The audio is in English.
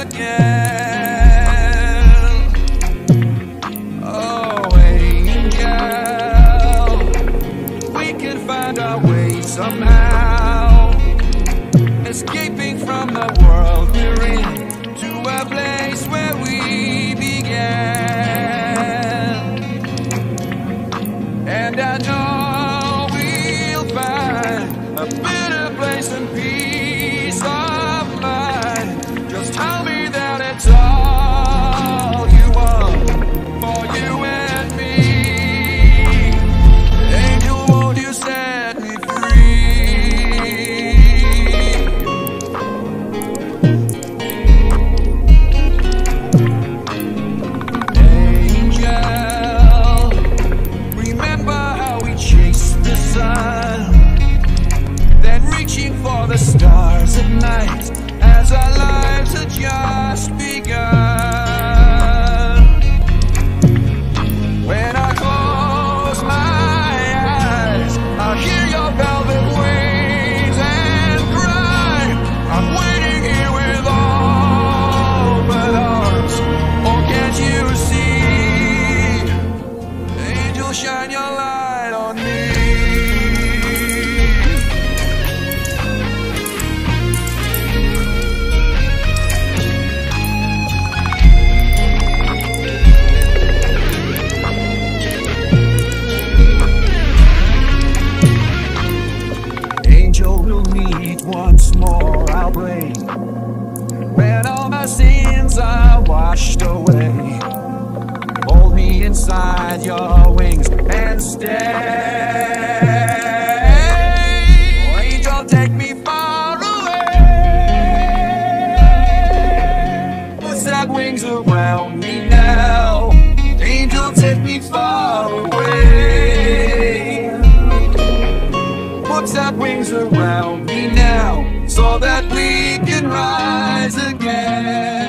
again. Oh, angel, we can find our way somehow, escaping from the world we're in, to a place where we began. And I know we'll find a better place and peace of mind. Just tell me that it's all you want for you and me. Angel, won't you set me for the stars at night, as our lives had just begun. When I close my eyes, I hear your velvet wings and cry, I'm waiting here with open arms. Oh, can't you see? Angel, shine your light on me. We'll meet once more, I'll break when all my sins are washed away. Hold me inside your wings and stay. Oh, angel, take me far away. Put that wings around me now. Angel, take me far away. Put that wings around me now, so that we can rise again.